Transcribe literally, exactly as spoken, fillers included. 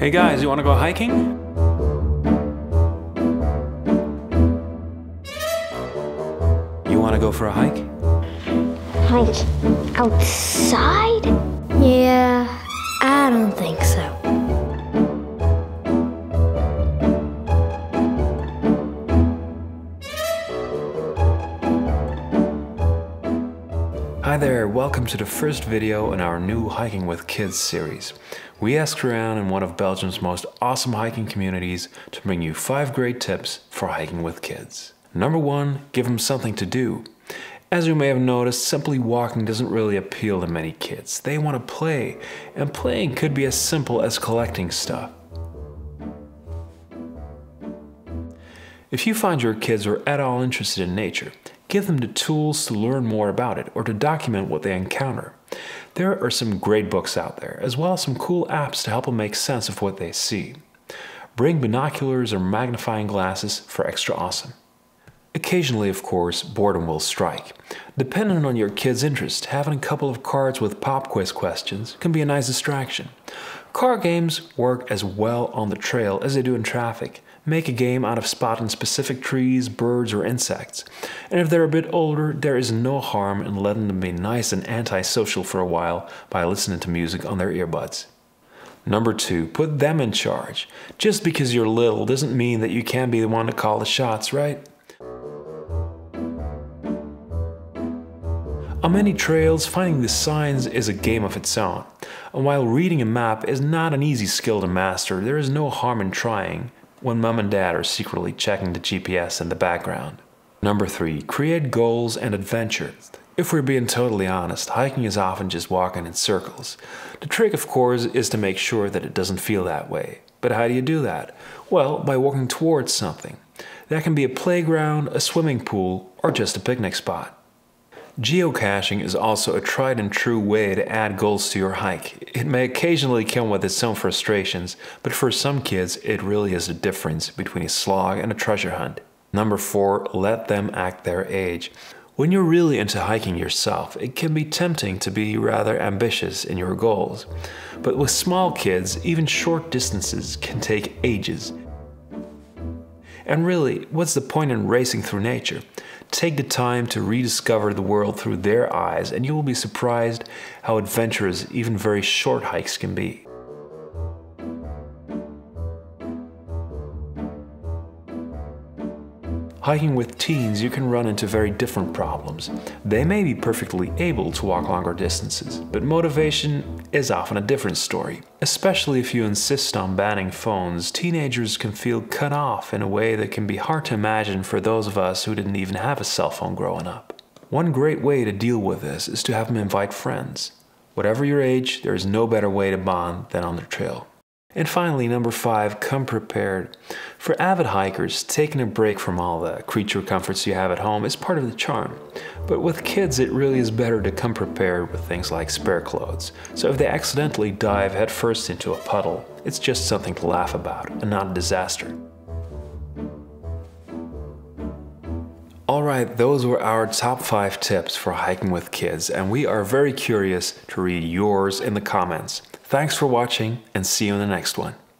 Hey guys, you want to go hiking? You want to go for a hike? Hike outside? Yeah, I don't think so. Hi there, welcome to the first video in our new Hiking with Kids series. We asked around in one of Belgium's most awesome hiking communities to bring you five great tips for hiking with kids. Number one, give them something to do. As you may have noticed, simply walking doesn't really appeal to many kids. They want to play, and playing could be as simple as collecting stuff. If you find your kids are at all interested in nature, give them the tools to learn more about it or to document what they encounter. There are some great books out there, as well as some cool apps to help them make sense of what they see. Bring binoculars or magnifying glasses for extra awesome. Occasionally, of course, boredom will strike. Depending on your kid's interest, having a couple of cards with pop quiz questions can be a nice distraction. Card games work as well on the trail as they do in traffic. Make a game out of spotting specific trees, birds, or insects. And if they're a bit older, there is no harm in letting them be nice and antisocial for a while by listening to music on their earbuds. Number two, put them in charge. Just because you're little doesn't mean that you can't be the one to call the shots, right? On many trails, finding the signs is a game of its own. And while reading a map is not an easy skill to master, there is no harm in trying when mom and dad are secretly checking the G P S in the background. Number three, create goals and adventure. If we're being totally honest, hiking is often just walking in circles. The trick, of course, is to make sure that it doesn't feel that way. But how do you do that? Well, by walking towards something. That can be a playground, a swimming pool, or just a picnic spot. Geocaching is also a tried and true way to add goals to your hike. It may occasionally come with its own frustrations, but for some kids it really is the difference between a slog and a treasure hunt. Number four, let them act their age. When you're really into hiking yourself, it can be tempting to be rather ambitious in your goals. But with small kids, even short distances can take ages. And really, what's the point in racing through nature? Take the time to rediscover the world through their eyes, and you will be surprised how adventurous even very short hikes can be. Hiking with teens, you can run into very different problems. They may be perfectly able to walk longer distances, but motivation is often a different story. Especially if you insist on banning phones, teenagers can feel cut off in a way that can be hard to imagine for those of us who didn't even have a cell phone growing up. One great way to deal with this is to have them invite friends. Whatever your age, there is no better way to bond than on the trail. And finally, number five, come prepared. For avid hikers, taking a break from all the creature comforts you have at home is part of the charm. But with kids, it really is better to come prepared with things like spare clothes. So if they accidentally dive headfirst into a puddle, it's just something to laugh about and not a disaster. Alright, those were our top five tips for hiking with kids, and we are very curious to read yours in the comments. Thanks for watching, and see you in the next one.